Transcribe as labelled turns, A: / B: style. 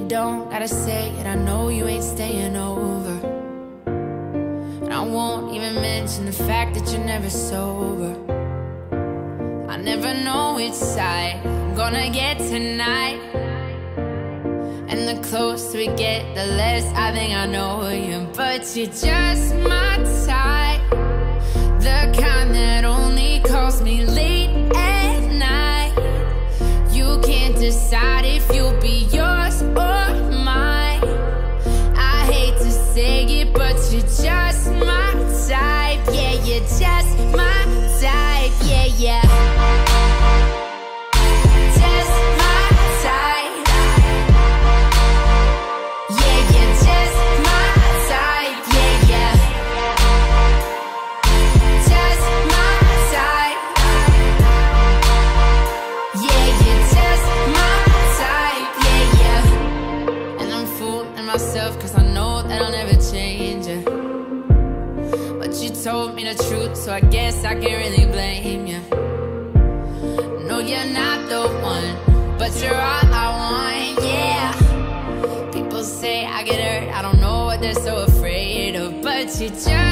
A: don't gotta say it, I know you ain't staying over. And I won't even mention the fact that you're never sober. I never know which side I'm gonna get tonight. And the closer we get, the less I think I know you. But you're just my type, the kind that only calls me late at night. You can't decide if you'll be yours or mine. I hate to say it, but you're just my type. Yeah, you're just my type. Yeah, yeah. Just my type. Yeah, you're just my type. Yeah, yeah. Just my type. Yeah, you're just my type. Yeah, yeah. And I'm fooling myself, cause I know that I'll never change you. But you told me the truth, so I guess I can't really blame you. No, you're not the one, but you're all I want, yeah. People say I get hurt, I don't know what they're so afraid of. But you just